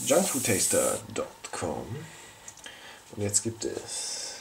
junkfoodtaster.com und jetzt gibt es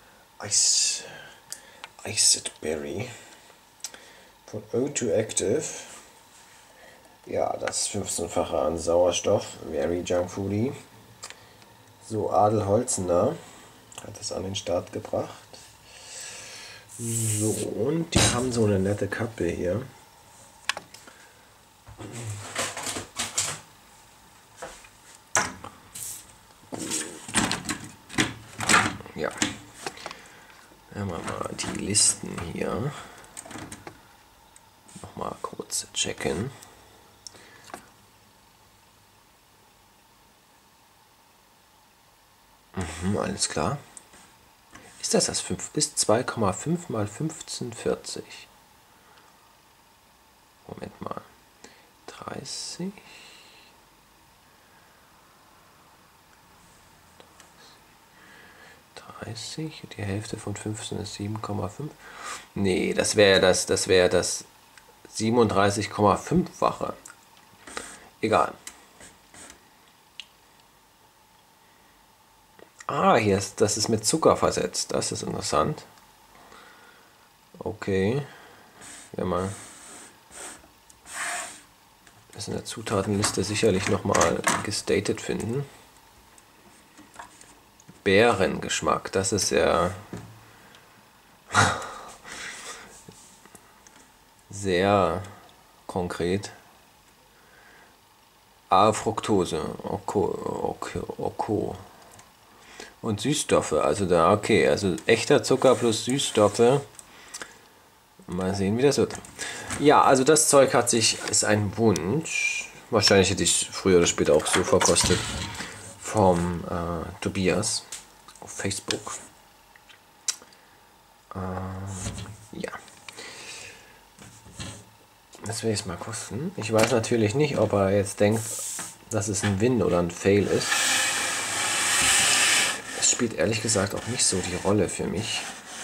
Iced Berry von O2 Active. Ja, das 15-fache an Sauerstoff, very Junkfoodie. So, Adel Holzender hat es an den Start gebracht. So, und die haben so eine nette Kappe hier. Ja, wenn wir mal die Listen hier nochmal kurz checken. Alles klar. Ist das 5? Ist 2,5 mal 1540. Moment mal. 30. Die Hälfte von 15 ist 7,5. Nee, das wäre das 37,5-fache. Egal. Ah, hier ist, das ist mit Zucker versetzt. Das ist interessant. Okay. Wenn man das in der Zutatenliste sicherlich nochmal gestatet finden. Beerengeschmack, das ist ja sehr konkret. Fructose, okay. Und Süßstoffe, also da, okay, also echter Zucker plus Süßstoffe. Mal sehen, wie das wird. Ja, also das Zeug ist ein Wunsch. Wahrscheinlich hätte ich es früher oder später auch so verkostet. Vom Tobias auf Facebook. Ja. Das will ich jetzt mal kosten. Ich weiß natürlich nicht, ob er jetzt denkt, dass es ein Win oder ein Fail ist. Es spielt ehrlich gesagt auch nicht so die Rolle für mich.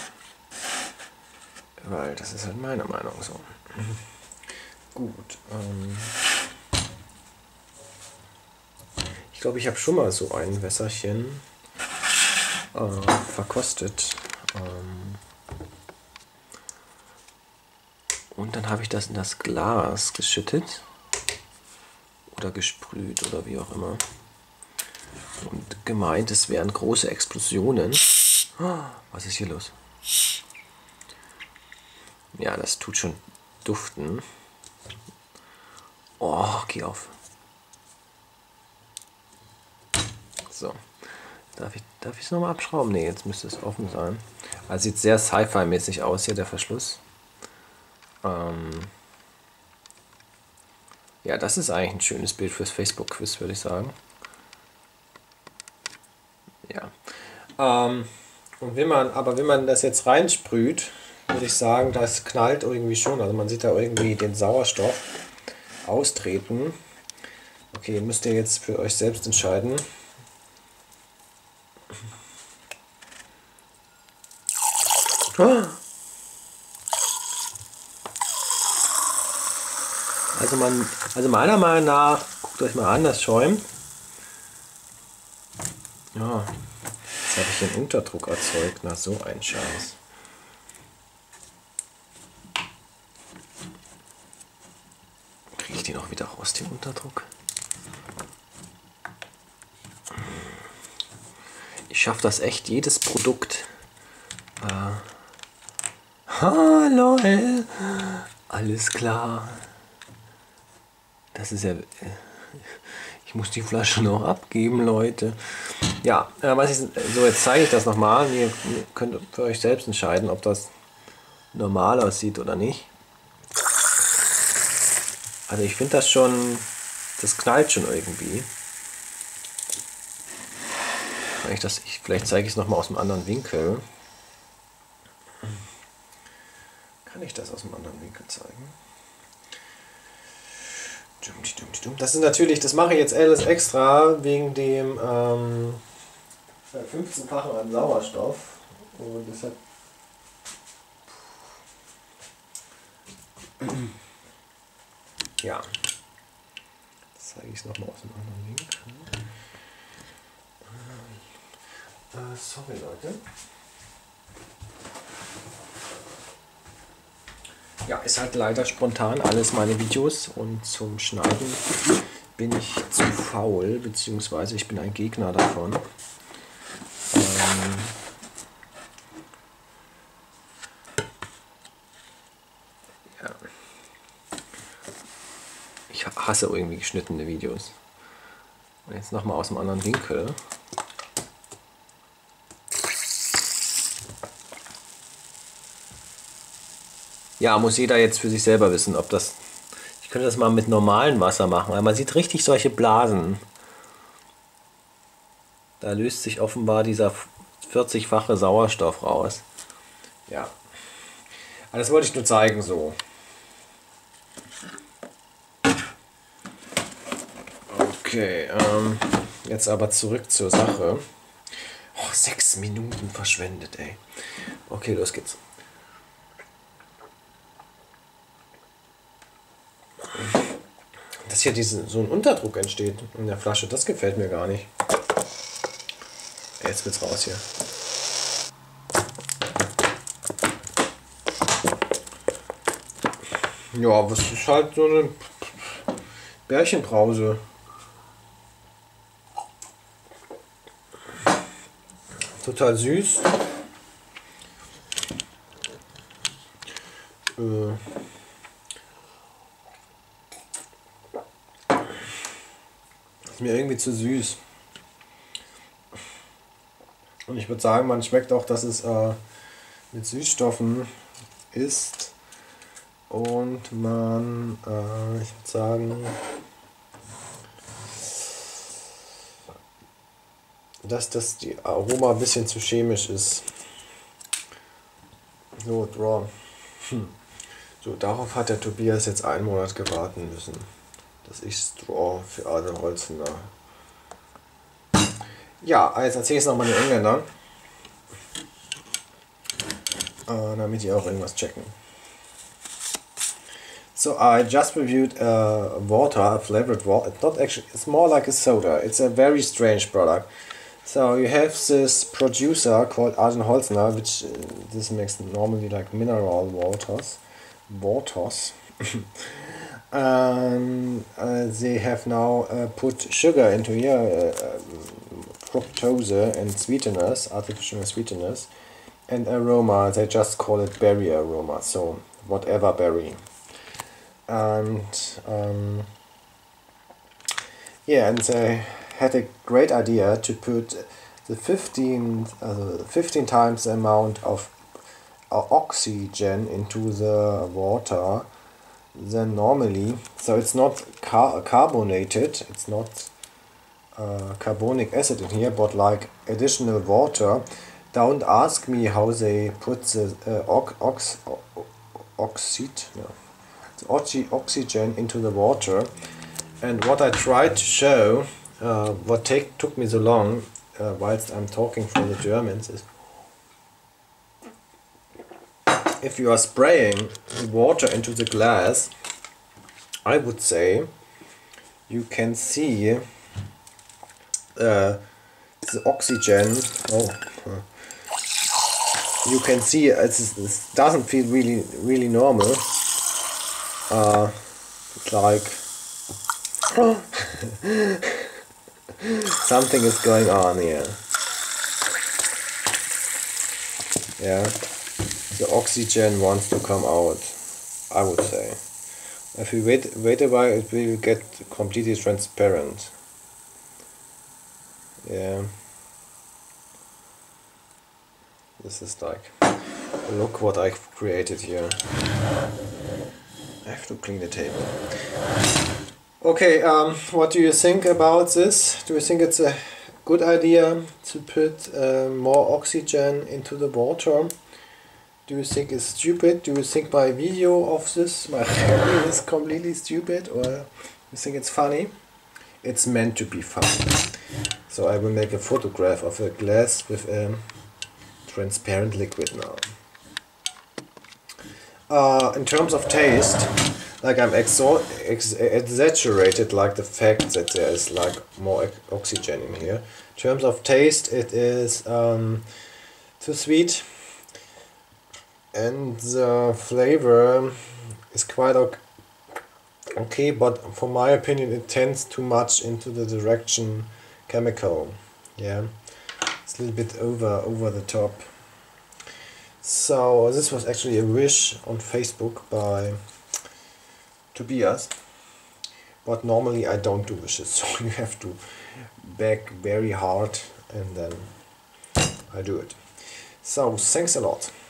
Weil das ist halt meine Meinung so. Gut. Ich glaube, ich habe schon mal so ein Wässerchen verkostet. Und dann habe ich das in das Glas geschüttet. Oder gesprüht oder wie auch immer. Und gemeint, es wären große Explosionen. Was ist hier los? Ja, das tut schon duften. Oh, geh auf. So. Darf ich es nochmal abschrauben? Ne, jetzt müsste es offen sein. Also sieht sehr Sci-Fi-mäßig aus hier, der Verschluss. Ja, das ist eigentlich ein schönes Bild fürs Facebook-Quiz, würde ich sagen. Ja. Und wenn man das jetzt reinsprüht, würde ich sagen, das knallt irgendwie schon. Also man sieht da irgendwie den Sauerstoff austreten. Okay, müsst ihr jetzt für euch selbst entscheiden. Also meiner Meinung nach, guckt euch mal an, das schäumt. Ja, jetzt habe ich den Unterdruck erzeugt. Na, so ein Scheiß. Kriege ich den auch wieder raus, den Unterdruck? Ich schaffe das echt, jedes Produkt. Lol. Alles klar. Das ist ja... Ich muss die Flasche noch abgeben, Leute. Ja, so jetzt zeige ich das nochmal. Ihr könnt für euch selbst entscheiden, ob das normal aussieht oder nicht. Also ich finde das schon... Das knallt schon irgendwie. Vielleicht zeige ich es nochmal aus einem anderen Winkel. Kann ich das aus einem anderen Winkel zeigen? Das ist natürlich, das mache ich jetzt alles extra wegen dem 15-fachen an Sauerstoff. Und deshalb ja, das zeige ich es nochmal aus einem anderen Winkel. Sorry Leute. Ja, ist halt leider spontan alles meine Videos und zum Schneiden bin ich zu faul, beziehungsweise ich bin ein Gegner davon. Ja. Ich hasse irgendwie geschnittene Videos. Und jetzt nochmal aus einem anderen Winkel. Ja, muss jeder jetzt für sich selber wissen, ob das... Ich könnte das mal mit normalem Wasser machen, weil man sieht richtig solche Blasen. Da löst sich offenbar dieser 40-fache Sauerstoff raus. Ja. Aber das wollte ich nur zeigen so. Okay, jetzt aber zurück zur Sache. Oh, 6 Minuten verschwendet, ey. Okay, los geht's. Dass hier so ein Unterdruck entsteht in der Flasche, das gefällt mir gar nicht. Jetzt wird's raus hier. Ja, was ist halt so eine Bärchenbrause. Total süß. Ist mir irgendwie zu süß. Und ich würde sagen, man schmeckt auch, dass es mit Süßstoffen ist. Und man, ich würde sagen, dass das die Aroma ein bisschen zu chemisch ist. So, Draw. So, darauf hat der Tobias jetzt 1 Monat gewarten müssen, dass ich Straw für Adel Holzner. Ja, jetzt erzähle ich es nochmal den Engländern, damit die auch irgendwas checken. So I just reviewed water, flavored water. It's not actually, it's more like a soda. It's a very strange product. So you have this producer called Arjen Holzner, which this makes normally like mineral waters. And they have now put sugar into here, fructose and sweeteners, artificial sweeteners, and aroma. They just call it berry aroma. So whatever berry. And yeah, and they had a great idea to put the 15 times the amount of oxygen into the water than normally. So it's not carbonated, it's not carbonic acid in here, but like additional water. Don't ask me how they put the oxygen into the water. And what I tried to show, what took me so long whilst I'm talking for the Germans, is if you are spraying water into the glass, I would say you can see the oxygen. You can see it doesn't feel really normal. It's like something is going on here. Yeah, the oxygen wants to come out, I would say. If you wait a while, it will get completely transparent. Yeah. This is like, look what I created here. I have to clean the table. Okay, what do you think about this? Do you think it's a good idea to put more oxygen into the water? Do you think it's stupid? Do you think my video of this, my review, is completely stupid? Or you think it's funny? It's meant to be funny. So I will make a photograph of a glass with a transparent liquid now. In terms of taste, like I'm exaggerated like the fact that there is like more oxygen in here. In terms of taste, it is too sweet, and the flavor is quite okay, but for my opinion it tends too much into the direction chemical. Yeah, it's a little bit over the top. So this was actually a wish on Facebook by Tobias, but normally I don't do wishes, so you have to beg very hard and then I do it. So thanks a lot.